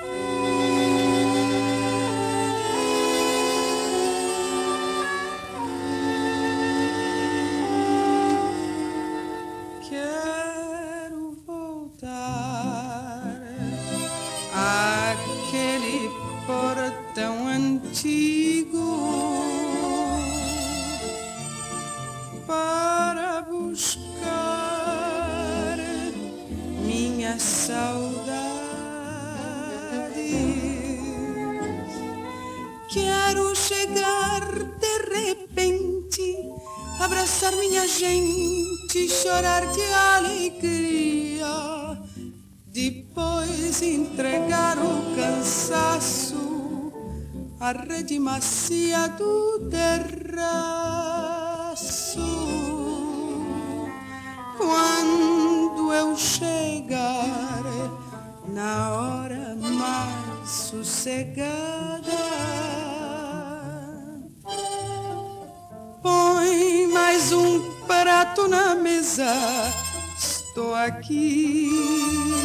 Quero voltar àquele portão antigo para buscar minha saudade. Quero chegar de repente, abraçar minha gente, chorar de alegria, depois entregar o cansaço à rede macia do terraço. Quando eu chegar na hora mais sossegada, põe mais um prato na mesa, estou aqui.